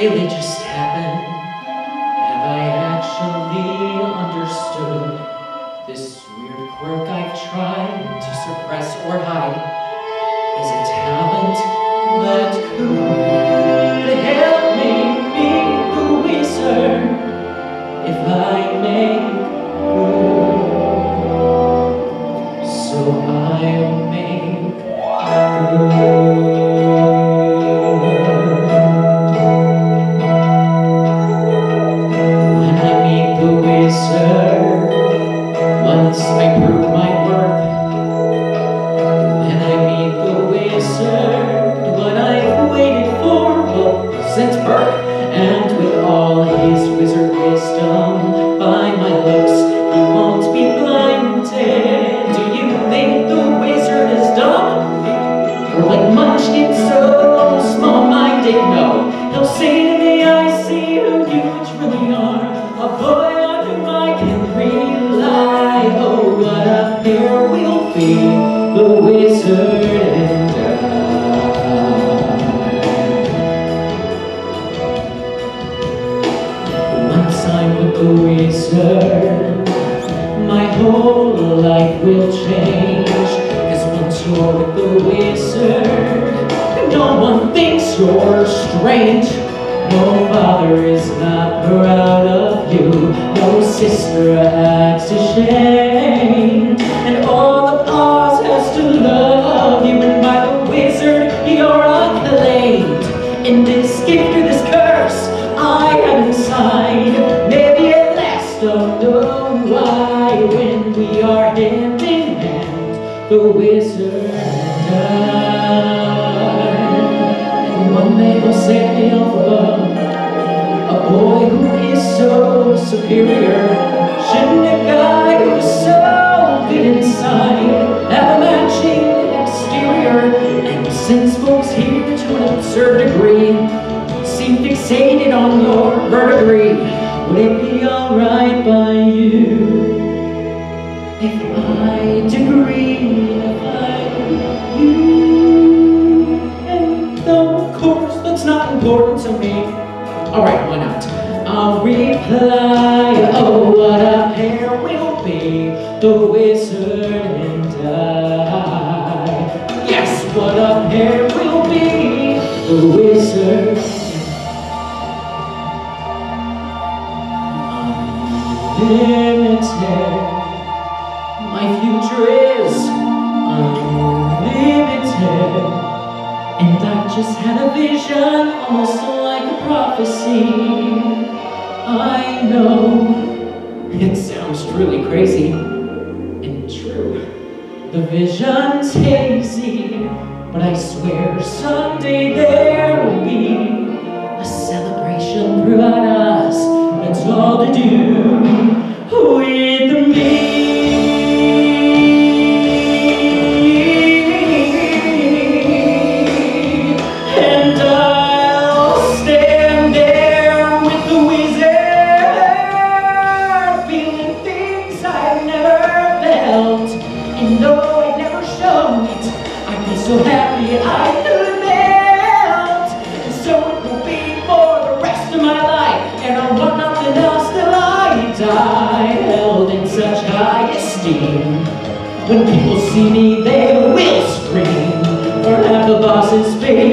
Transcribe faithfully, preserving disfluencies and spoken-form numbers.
really just happened? Have I actually understood this weird quirk I've tried to suppress or hide is a talent that could help me meet the wizard if I make good. So I'll make good. Once I prove my worth, when I meet the wizard, what I've waited for will send birth, and with all his wizard wisdom, by my looks he won't be blinded. Do you think the wizard is dumb, or like Munchkin so small-minded? No, he'll say to me, I see who you truly are, a boy on whom I can rely. Oh, what a pair we'll be, the wizard and I. Once I'm with the wizard, my whole life will change. Cause once you're with the wizard, no one thinks you're strange. No father is not proud of you, no sister acts ashamed, and all of Oz has to love you, and by the wizard you're acclaimed. In this gift or this curse I have inside, maybe at last don't know why, when we are hand in hand, the wizard and I. And one day he'll set me off above, a boy who is so superior. Shouldn't a guy who's so good inside have a matching exterior? And since folks here to an absurd degree seem fixated on your vertebrae, would it be alright by you if I degree, if I you? And though of course that's not important to me, alright, why not? I'll reply, oh, what a pair we'll be, the wizard and I. Yes, what a pair we'll be, the wizard and I. Unlimited, my future is unlimited, and I just had a vision, almost like a prophecy. I know it sounds truly crazy and true. The vision's hazy, but I swear someday there will be a celebration throughout us that's all to do with me. And I'll stand there with the wizard, feeling things I've never felt, and though I never showed it, I'd be so happy I could melt. And so it will be for the rest of my life, and I want nothing else till I die, held in such high esteem. When people see me, they will scream, for half the boss's face